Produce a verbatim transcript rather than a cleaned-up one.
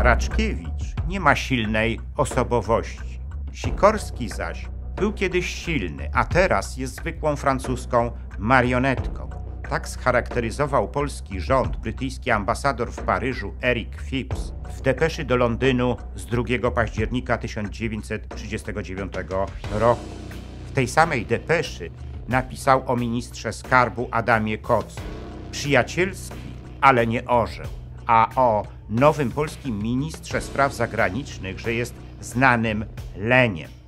Raczkiewicz nie ma silnej osobowości. Sikorski zaś był kiedyś silny, a teraz jest zwykłą francuską marionetką. Tak scharakteryzował polski rząd brytyjski ambasador w Paryżu Eric Phipps w depeszy do Londynu z drugiego października tysiąc dziewięćset trzydziestego dziewiątego roku. W tej samej depeszy napisał o ministrze skarbu Adamie Kocu: przyjacielski, ale nie orzeł, a o nowym polskim ministrze spraw zagranicznych, że jest znanym leniem.